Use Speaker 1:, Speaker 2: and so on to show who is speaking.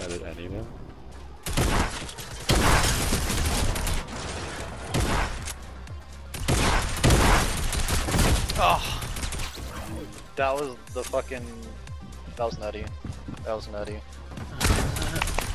Speaker 1: at it anyway.
Speaker 2: Oh, that was the fucking. That was nutty. That was nutty.